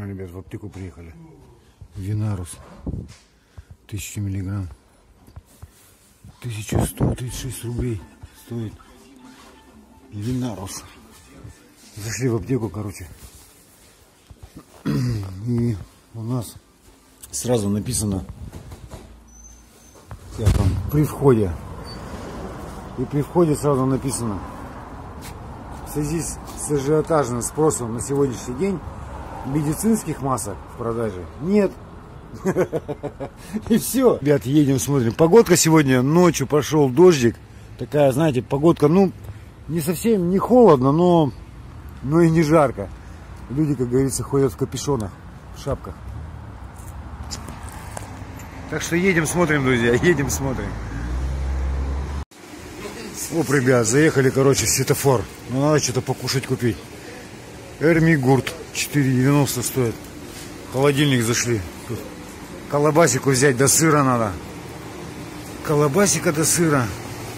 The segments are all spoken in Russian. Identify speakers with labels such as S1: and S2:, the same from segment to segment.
S1: Ребят, в аптеку приехали. Винарус. 1000 миллиграмм. 1136 рублей стоит. Винарус. Зашли в аптеку, короче. И у нас сразу написано там, при входе. И при входе сразу написано: в связи с ажиотажным спросом на сегодняшний день медицинских масок в продаже нет. И все. Ребят, едем, смотрим. Погодка сегодня, ночью пошел дождик. Такая, знаете, погодка, ну, не совсем не холодно, но и не жарко. Люди, как говорится, ходят в капюшонах, в шапках. Так что едем, смотрим, друзья, едем, смотрим. Оп, ребят, заехали, короче, в светофор. Ну, надо что-то покушать купить. Эрмигурт 4,90 стоит. В холодильник зашли. Тут колбасику взять, до сыра надо. Колбасика до сыра.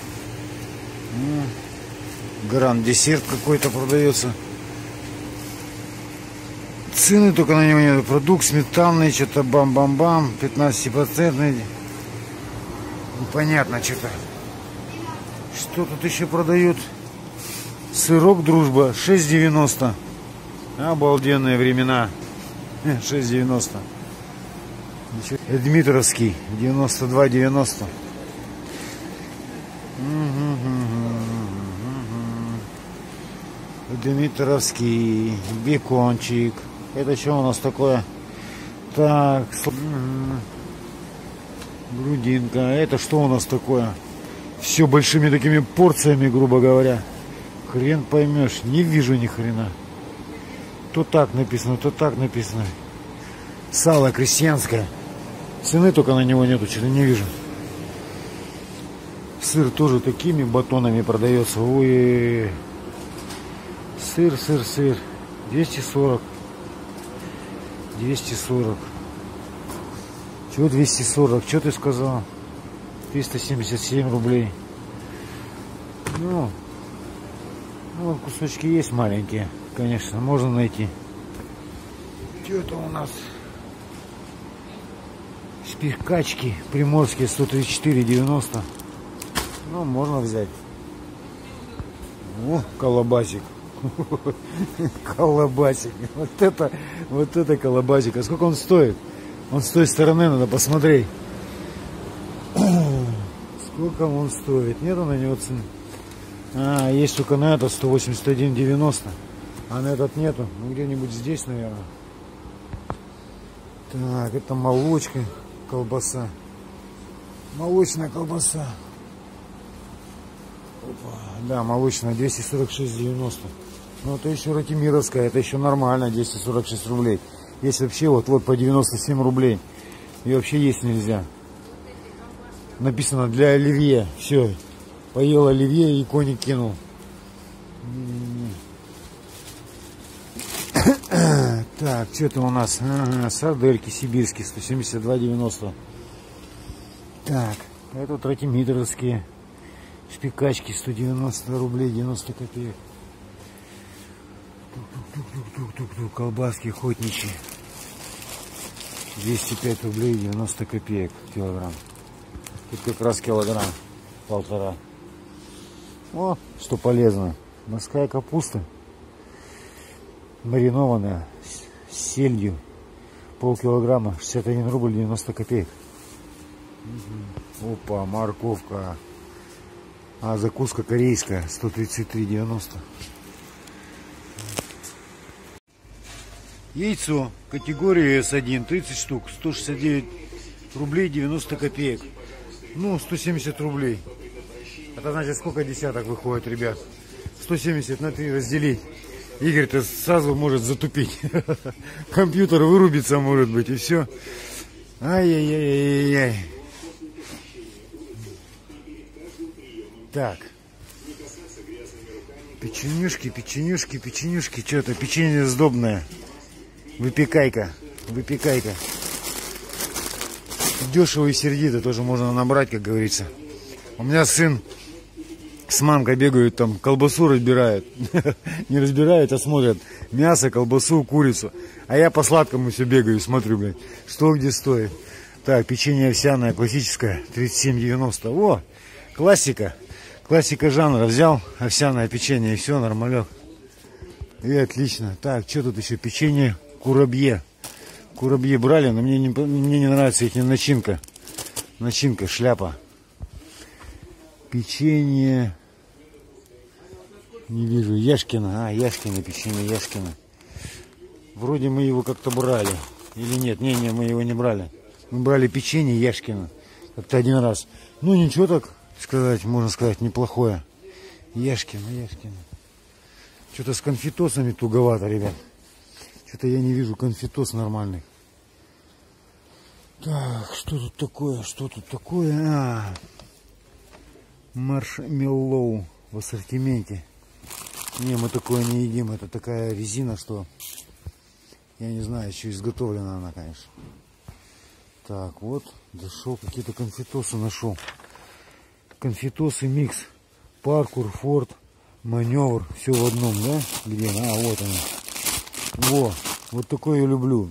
S1: Гранд десерт какой-то продается. Цены только на него нет. Продукт сметанный, что-то бам-бам-бам. 15%. Непонятно что-то. Что тут еще продают? Сырок Дружба 6,90. Обалденные времена. 6,90. Дмитровский 92,90. Дмитровский бекончик. Это что у нас такое? Так, грудинка. Это что у нас такое? Все большими такими порциями, грубо говоря. Хрен поймешь. Не вижу ни хрена. То так написано, то так написано. Сало крестьянское. Цены только на него нету, что-то не вижу. Сыр тоже такими батонами продается. Ой, сыр. 240. 240. Чего 240? Что ты сказал? 377 рублей. Ну, кусочки есть маленькие, конечно, можно найти. Что это у нас? Спиркачки приморские 134,90. Ну, можно взять. О, колобасик. Колобасик. Вот это колобасик. А сколько он стоит? Он с той стороны, надо посмотреть. Сколько он стоит? Нету на него цены. А, есть только на это 181,90. А на этот нету. Ну, где-нибудь здесь, наверное. Так, это молочка, колбаса. Молочная колбаса. Опа. Да, молочная, 246,90. Ну, это еще ратимировская, это еще нормально, 246 рублей. Есть вообще вот по 97 рублей. И вообще есть нельзя. Написано для оливье. Все. Поел оливье и коник кинул. Так, что-то у нас. Сардельки сибирские, 172,90. Так, это ратимировские. Шпикачки 190 рублей 90 копеек. Колбаски охотничьи 205 рублей 90 копеек килограмм. Тут как раз килограмм полтора. О, что полезно. Морская капуста маринованная с сельдью, полкилограмма, 61 рубль 90 копеек. Опа, морковка. А закуска корейская 133,90. Яйцо категории S1 30 штук 169 рублей 90 копеек. Ну, 170 рублей. Это значит, сколько десяток выходит, ребят? 170 на 3 разделить. Игорь-то сразу может затупить. Компьютер вырубится, может быть, и все. Ай-яй-яй-яй-яй. Так. Печенюшки. Что-то печенье сдобное. Выпекайка. Дешево и сердито тоже можно набрать, как говорится. У меня сын с мамкой бегают, там колбасу разбирают. Не разбирают, а смотрят мясо, колбасу, курицу. А я по сладкому все бегаю, смотрю, блядь, что где стоит. Так, печенье овсяное, классическое, 37,90. О, классика. Классика жанра. Взял овсяное печенье, и все, нормалек. И отлично. Так, что тут еще? Печенье курабье. Курабье брали, но мне не нравится их начинка. Начинка, шляпа. Печенье. Не вижу. Яшкино. А, Яшкино, печенье Яшкино. Вроде мы его как-то брали. Или нет? Не, мы его не брали. Мы брали печенье Яшкино. Как-то один раз. Ну, ничего так сказать, можно сказать, неплохое. Яшкино. Что-то с конфетосами туговато, ребят. Что-то я не вижу конфетос нормальных. Так, что тут такое? А, маршмеллоу в ассортименте. Не, мы такое не едим. Это такая резина, что... Я не знаю, еще изготовлена она, конечно. Так, вот, зашел, какие-то конфетосы нашел. Конфетосы микс. Паркур, форт, маневр. Все в одном, да? Где? А, вот они. Во, вот такое я люблю.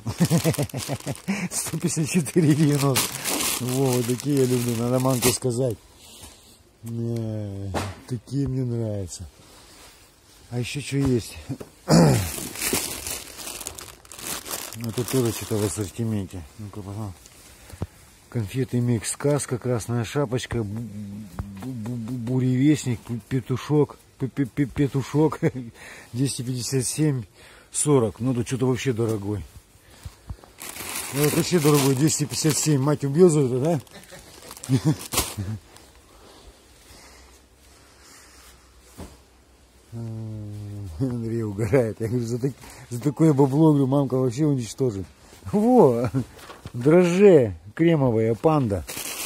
S1: 154,90. Во, вот такие я люблю. Надо мамке сказать. Не, такие мне нравятся. А еще что есть? Это тоже что-то в ассортименте. Ну-ка, пожалуйста. Конфеты микс, сказка, красная шапочка, буревестник, петушок, 257,40. Ну, это что-то вообще дорогой. Ну, это вообще дорогой, 257. Мать убьет за это, да? Андрей угорает. Я говорю, за такое бабло, говорю, мамка вообще уничтожит. Во, дрожже кремовая панда.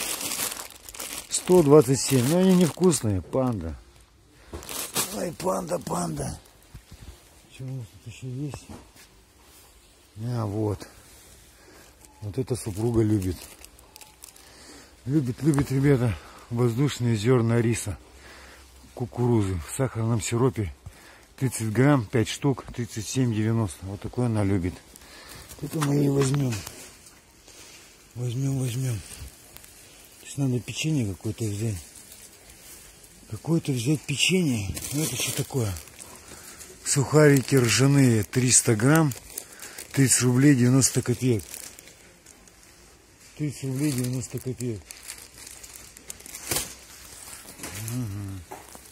S1: 127. Но они невкусные, панда. Ой, панда. Что у нас тут еще есть? А, вот. Вот эта супруга любит. Любит, ребята, воздушные зерна риса. Кукурузы в сахарном сиропе. 30 грамм, 5 штук, 37,90. Вот такой она любит. Это мы и возьмем. Возьмем. То есть надо печенье какое-то взять. Печенье. Ну, это что такое? Сухарики ржаные 300 грамм. 30 рублей 90 копеек. 30 рублей 90 копеек. Угу.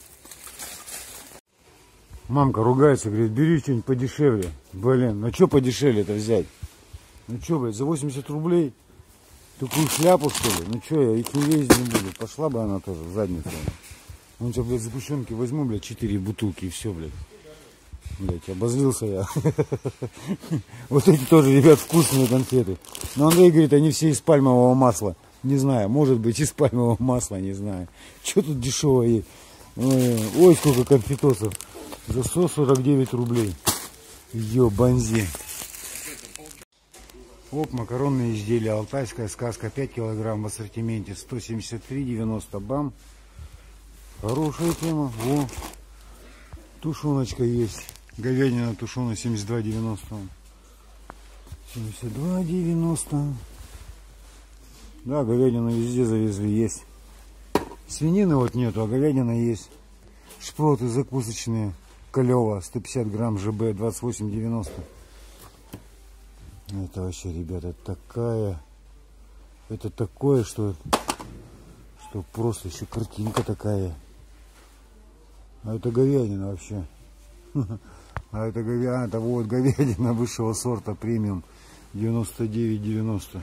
S1: Мамка ругается, говорит, бери что-нибудь подешевле. Блин, ну что подешевле-то взять? Ну что, блядь, за 80 рублей такую шляпу, что ли? Ну что, я их не ездить не буду. Пошла бы она тоже в задницу. Ну что, блядь, сгущенки возьму, блядь, 4 бутылки и все, блядь. Блядь, обозлился я. Вот эти тоже, ребят, вкусные конфеты. Но Андрей говорит, они все из пальмового масла. Не знаю, может быть, из пальмового масла, не знаю. Что тут дешевое есть? Ой, сколько конфетосов. За 149 рублей. Ё-банзи. Оп, макаронные изделия. Алтайская сказка. 5 килограмм в ассортименте. 173,90. Бам. Хорошая тема. Во. Тушеночка есть. Говядина тушеная 72,90. 72,90. Да, говядину везде завезли. Есть. Свинины вот нету, а говядина есть. Шпроты закусочные. Колева 150 грамм ЖБ 28,90. Это вообще, ребята, это такое, что просто еще картинка такая. А это говядина вообще. А это говядина, это вот говядина высшего сорта премиум 99,90.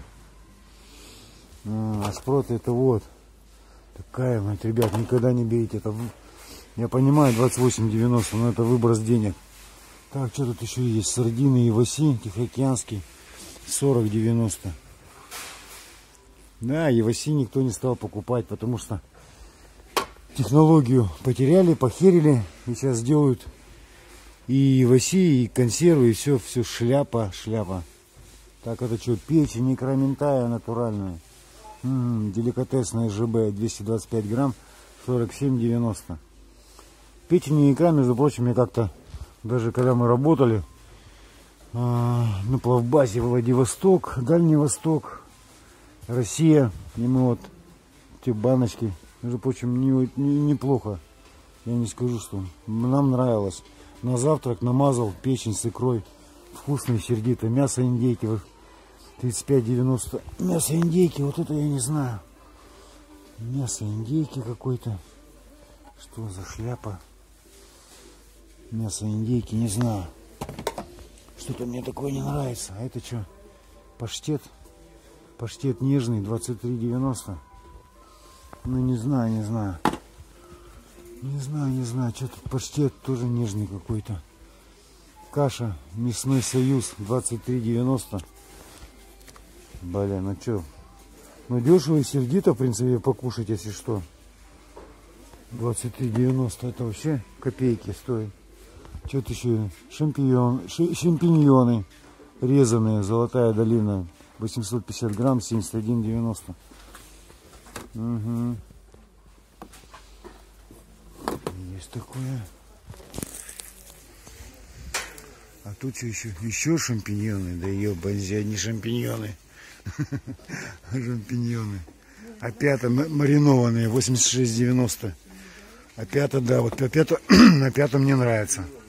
S1: А шпроты это вот такая, мать, ребят, никогда не берите. Это, я понимаю, 28,90, но это выброс денег. Так, что тут еще есть? Сардины и иваси, тихоокеанский, 40,90. Да, иваси никто не стал покупать, потому что технологию потеряли, похерили. И сейчас делают и иваси, и консервы, и все шляпа. Так, это что, печень микроментая натуральная. Деликатесная ЖБ, 225 грамм, 47,90. Печень и икра, между прочим, я как-то, даже когда мы работали на плавбазе Владивосток, Дальний Восток, Россия, и мы вот те баночки, между прочим, неплохо. Я не скажу, что нам нравилось. На завтрак намазал печень с икрой. Вкусное, сердито. Мясо индейки 35,90. Мясо индейки, вот это я не знаю. Мясо индейки какой-то. Что за шляпа? Мясо индейки, не знаю. Что-то мне такое не нравится. А это что? Паштет. Паштет нежный, 23,90. Ну не знаю. Не знаю. Что-то паштет тоже нежный какой-то. Каша, мясной союз, 23,90. Блин, ну что? Ну дешево и сердито, в принципе, покушать, если что. 23,90, это вообще копейки стоит. Что-то еще, шампиньоны резаные, Золотая долина, 850 грамм, 71,90. Угу. Есть такое. А тут что еще? Еще шампиньоны. Да ебаньзи, одни шампиньоны. Шампиньоны. Опята маринованные, 86,90. Опята, да, вот опята, опята мне нравится.